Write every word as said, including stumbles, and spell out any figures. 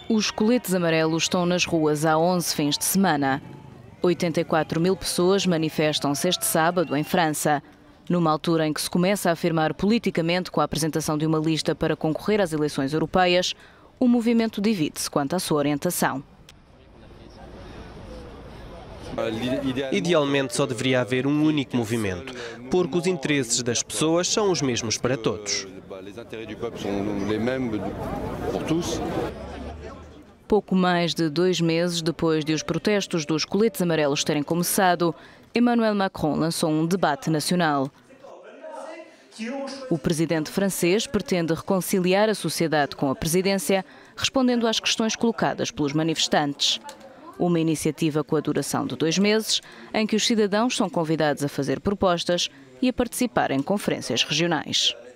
Os coletes amarelos estão nas ruas há onze fins de semana. oitenta e quatro mil pessoas manifestam-se este sábado em França, numa altura em que se começa a afirmar politicamente com a apresentação de uma lista para concorrer às eleições europeias. O movimento divide-se quanto à sua orientação. Idealmente só deveria haver um único movimento, porque os interesses das pessoas são os mesmos para todos. Pouco mais de dois meses depois de os protestos dos coletes amarelos terem começado, Emmanuel Macron lançou um debate nacional. O presidente francês pretende reconciliar a sociedade com a presidência, respondendo às questões colocadas pelos manifestantes. Uma iniciativa com a duração de dois meses, em que os cidadãos são convidados a fazer propostas e a participar em conferências regionais.